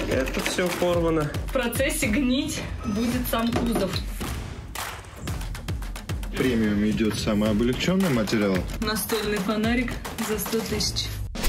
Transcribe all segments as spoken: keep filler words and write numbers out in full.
Это все порвано. В процессе гнить будет сам кузов. Премиум идет самый облегченный материал. Настольный фонарик за сто тысяч.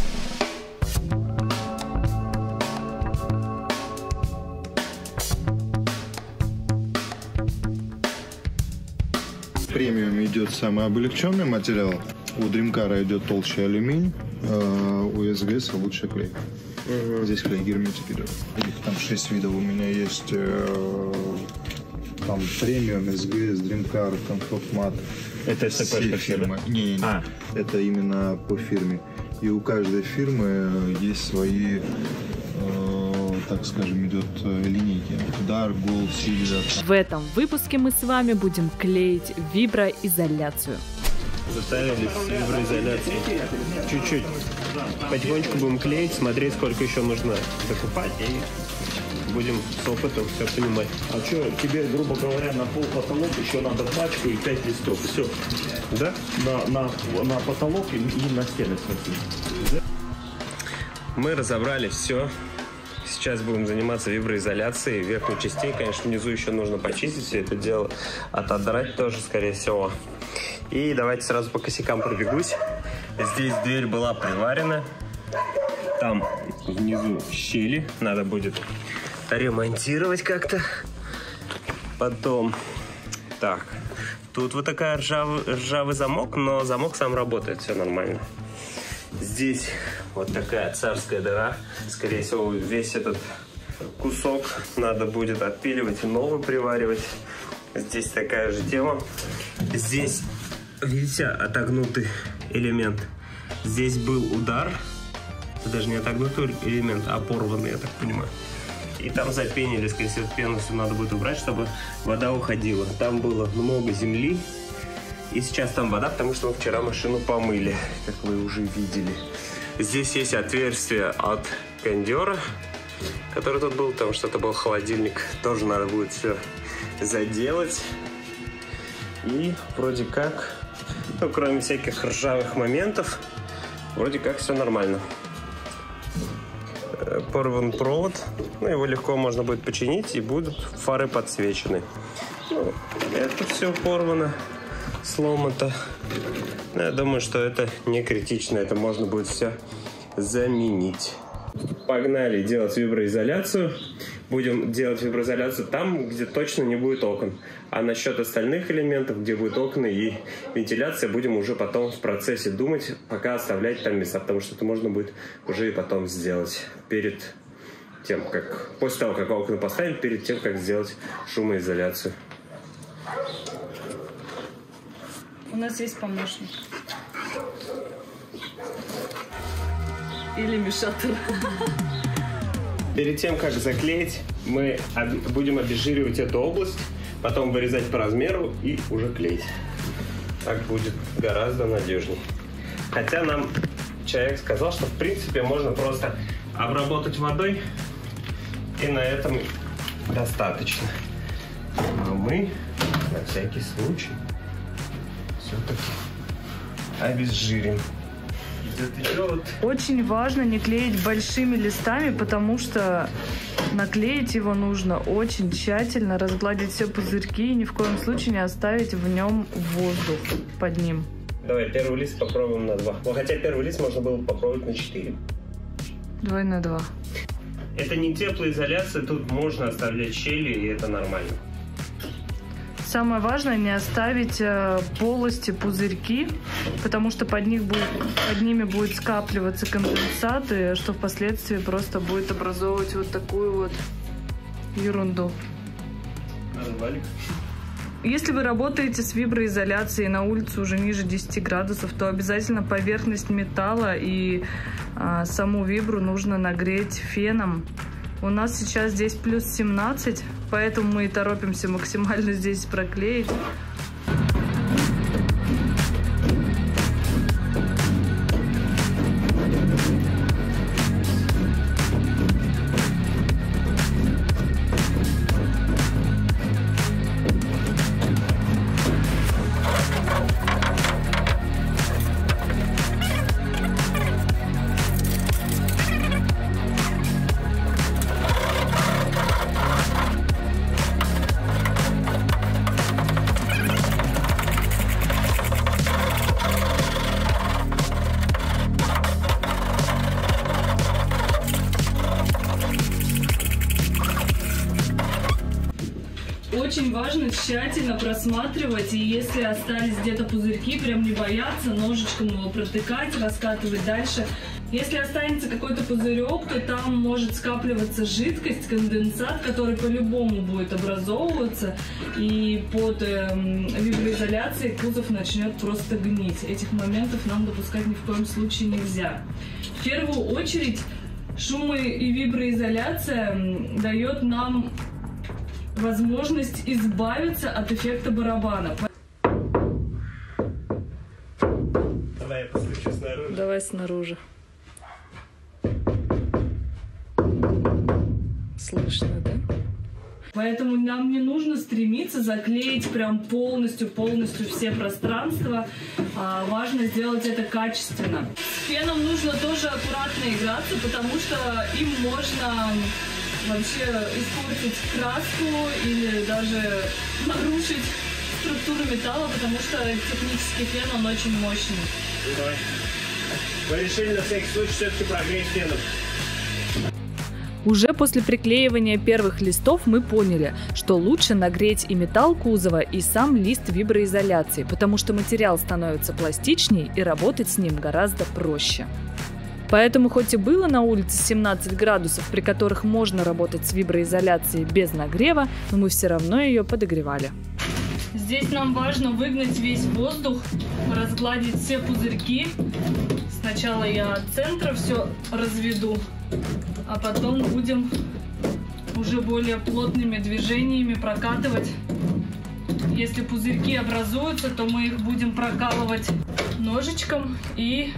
Премиум идет самый облегченный материал. У Dreamcar идет толще алюминий, а у эс джи эс лучше клей. Угу. Здесь клей герметик идет. Их там шесть видов. У меня есть э, там премиум, эс джи эс, Dreamcar, Comfort Mat. Это СП фирмы. Не, не, не. А. Это именно по фирме. И у каждой фирмы есть свои, э, так скажем, идет линейки. Dark, Gold, Silver. В этом выпуске мы с вами будем клеить виброизоляцию. Заставили виброизоляцию. Чуть-чуть. Потихонечку будем клеить, смотреть, сколько еще нужно закупать, и будем с опытом все понимать. А что, тебе, грубо говоря, на пол потолок еще надо пачку и пять листов. Все. Да? На, на, на потолок и, и на стены, смотри. Мы разобрали все. Сейчас будем заниматься виброизоляцией верхней частей. Конечно, внизу еще нужно почистить все это дело, отодрать тоже, скорее всего. И давайте сразу по косякам пробегусь. Здесь дверь была приварена. Там внизу щели. Надо будет ремонтировать как-то. Потом... Так. Тут вот такая ржавый, ржавый замок, но замок сам работает, все нормально. Здесь вот такая царская дыра. Скорее всего, весь этот кусок надо будет отпиливать и новый приваривать. Здесь такая же тема. Здесь, видите, отогнутый элемент. Здесь был удар. Это даже не отогнутый элемент, а порванный, я так понимаю. И там запенили, скорее всего, пену все надо будет убрать, чтобы вода уходила. Там было много земли. И сейчас там вода, потому что мы вчера машину помыли, как вы уже видели. Здесь есть отверстие от кондера, который тут был, потому что это был холодильник. Тоже надо будет все заделать. И вроде как, ну, кроме всяких ржавых моментов, вроде как все нормально. Порван провод, ну, его легко можно будет починить, и будут фары подсвечены. Ну, это все порвано, сломано. Но я думаю, что это не критично, это можно будет все заменить. Погнали делать виброизоляцию. Будем делать виброизоляцию там, где точно не будет окон. А насчет остальных элементов, где будут окна и вентиляция, будем уже потом в процессе думать, пока оставлять там места, потому что это можно будет уже и потом сделать перед тем, как, после того, как окна поставим, перед тем, как сделать шумоизоляцию. У нас есть помощник. Или мешатор. Перед тем, как заклеить, мы будем обезжиривать эту область, потом вырезать по размеру и уже клеить. Так будет гораздо надежнее. Хотя нам человек сказал, что в принципе можно просто обработать водой, и на этом достаточно. Но мы на всякий случай все-таки обезжирим. Очень важно не клеить большими листами, потому что наклеить его нужно очень тщательно, разгладить все пузырьки и ни в коем случае не оставить в нем воздух под ним. Давай первый лист попробуем на два. Ну, хотя первый лист можно было попробовать на четыре. Давай на два. Это не теплоизоляция, тут можно оставлять щели, и это нормально. Самое важное не оставить полости, пузырьки, потому что под, них будет, под ними будет скапливаться конденсат, и что впоследствии просто будет образовывать вот такую вот ерунду. Нормально. Если вы работаете с виброизоляцией на улице уже ниже десяти градусов, то обязательно поверхность металла и а, саму вибру нужно нагреть феном. У нас сейчас здесь плюс семнадцать, поэтому мы и торопимся максимально здесь проклеить. очень важно тщательно просматривать, и если остались где-то пузырьки, прям не бояться, ножичком его протыкать, раскатывать дальше. Если останется какой-то пузырек, то там может скапливаться жидкость, конденсат, который по-любому будет образовываться, и под э, виброизоляцией кузов начнет просто гнить. Этих моментов нам допускать ни в коем случае нельзя. В первую очередь шумо- и виброизоляция дает нам возможность избавиться от эффекта барабана. Давай я постучу снаружи. Давай снаружи. Слышно, да? Поэтому нам не нужно стремиться заклеить прям полностью, полностью все пространства. А, важно сделать это качественно. С феном нужно тоже аккуратно играться, потому что им можно вообще испортить краску или даже нарушить структуру металла, потому что технический фен, он очень мощный. Давай. Мы решили на всякий случай все-таки прогреть феном. Уже после приклеивания первых листов мы поняли, что лучше нагреть и металл кузова, и сам лист виброизоляции, потому что материал становится пластичнее и работать с ним гораздо проще. Поэтому хоть и было на улице семнадцать градусов, при которых можно работать с виброизоляцией без нагрева, но мы все равно ее подогревали. Здесь нам важно выгнать весь воздух, разгладить все пузырьки. Сначала я от центра все разведу, а потом будем уже более плотными движениями прокатывать. Если пузырьки образуются, то мы их будем прокалывать ножичком и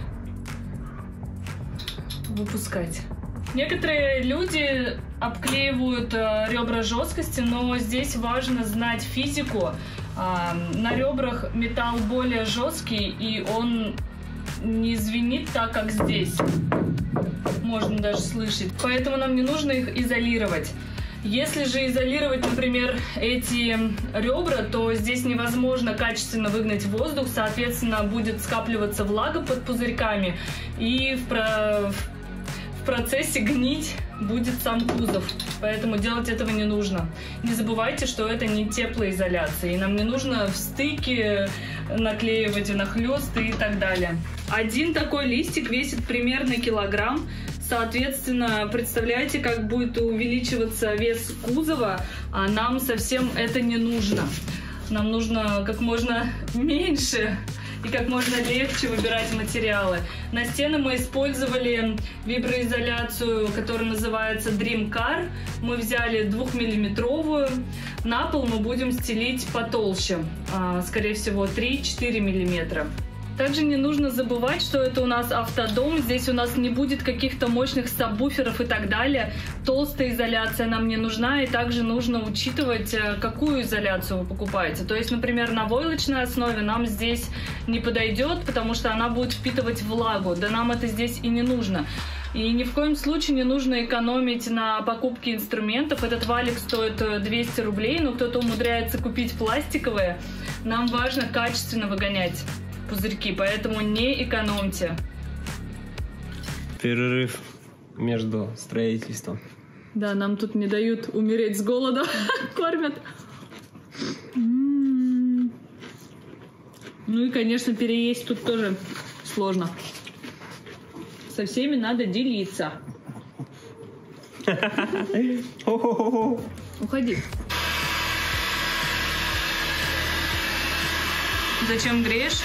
выпускать. Некоторые люди обклеивают ребра жесткости, но здесь важно знать физику. На ребрах металл более жесткий, и он не звенит так, как здесь. Можно даже слышать. Поэтому нам не нужно их изолировать. Если же изолировать, например, эти ребра, то здесь невозможно качественно выгнать воздух, соответственно, будет скапливаться влага под пузырьками, и в, про... в процессе гнить будет сам кузов. Поэтому делать этого не нужно. Не забывайте, что это не теплоизоляция, и нам не нужно в стыке наклеивать внахлёст и так далее. Один такой листик весит примерно килограмм. Соответственно, представляете, как будет увеличиваться вес кузова, а нам совсем это не нужно. Нам нужно как можно меньше и как можно легче выбирать материалы. На стены мы использовали виброизоляцию, которая называется Dream Car. Мы взяли двухмиллиметровую. На пол мы будем стелить потолще, скорее всего три-четыре миллиметра. Также не нужно забывать, что это у нас автодом, здесь у нас не будет каких-то мощных сабвуферов и так далее. Толстая изоляция нам не нужна, и также нужно учитывать, какую изоляцию вы покупаете. То есть, например, на войлочной основе нам здесь не подойдет, потому что она будет впитывать влагу, да нам это здесь и не нужно. И ни в коем случае не нужно экономить на покупке инструментов. Этот валик стоит двести рублей, но кто-то умудряется купить пластиковые. Нам важно качественно выгонять пузырьки, поэтому не экономьте. Перерыв между строительством. Да, нам тут не дают умереть с голода, кормят. Ну и, конечно, переесть тут тоже сложно. Со всеми надо делиться. Уходи. Зачем греешь?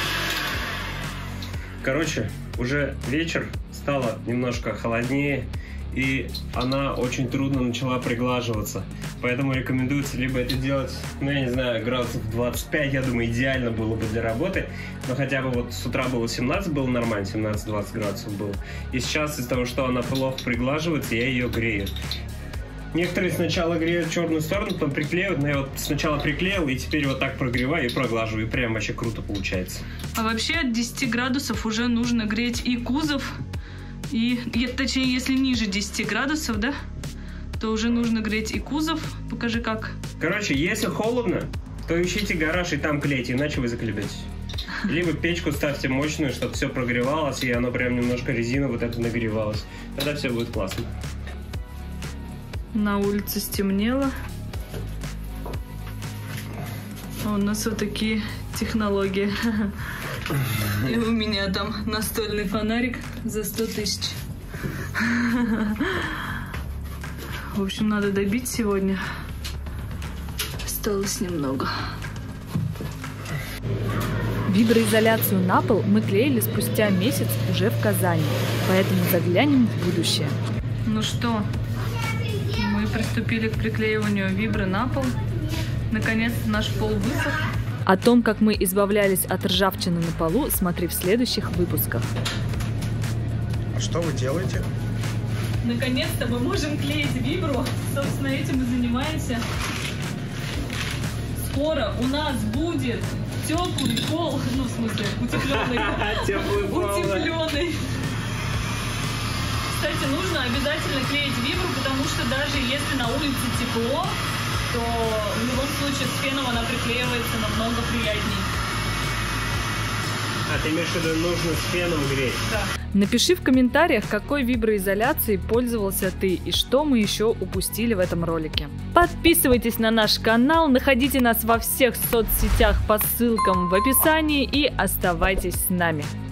Короче, уже вечер, стало немножко холоднее, и она очень трудно начала приглаживаться. Поэтому рекомендуется либо это делать, ну, я не знаю, градусов двадцать пять, я думаю, идеально было бы для работы. Но хотя бы вот с утра было семнадцать, было нормально, семнадцать-двадцать градусов было. И сейчас из-за того, что она плохо приглаживается, я ее грею. Некоторые сначала греют в черную сторону, потом приклеивают, но я вот сначала приклеил, и теперь вот так прогреваю и проглаживаю, и прям вообще круто получается. А вообще от десяти градусов уже нужно греть и кузов, и, точнее, если ниже десяти градусов, да, то уже нужно греть и кузов. Покажи как. Короче, если холодно, то ищите гараж и там клейте, иначе вы заклебетесь. Либо печку ставьте мощную, чтобы все прогревалось, и оно прям немножко резина вот это нагревалось. Тогда все будет классно. На улице стемнело. У нас вот такие технологии. И у меня там настольный фонарик за сто тысяч. В общем, надо добить сегодня. Осталось немного. Виброизоляцию на пол мы клеили спустя месяц уже в Казани, поэтому заглянем в будущее. Ну что, мы приступили к приклеиванию вибры на пол. Наконец наш пол высох. О том, как мы избавлялись от ржавчины на полу, смотри в следующих выпусках. А что вы делаете? Наконец-то мы можем клеить вибру. Собственно, этим и занимаемся. Скоро у нас будет теплый пол. Ну, в смысле, утепленный. Теплый пол. Утепленный. Кстати, нужно обязательно клеить вибру, потому что даже если на улице тепло, то в любом случае с феном она приклеивается намного приятней. А ты имеешь в виду, нужно с феном греть? Да. Напиши в комментариях, какой виброизоляцией пользовался ты и что мы еще упустили в этом ролике. Подписывайтесь на наш канал, находите нас во всех соцсетях по ссылкам в описании и оставайтесь с нами.